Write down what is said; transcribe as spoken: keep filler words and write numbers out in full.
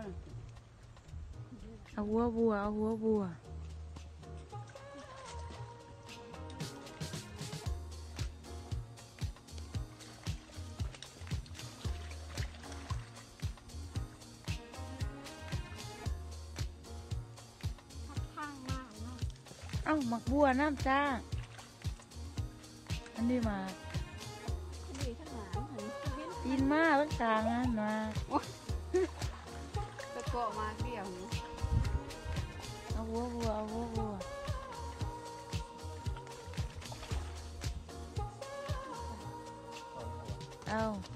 เอาหัวบัวเอาหัวบัวข้างมากเนาะเอ้าหมักบัวน้ำจ้าอันนี้มาดีทั้งหลายเห็นกินมาตั้งกลางนั้นมาตะโกะมาเดี่ยวเอาหัวบัวเอาหัวบัวเอา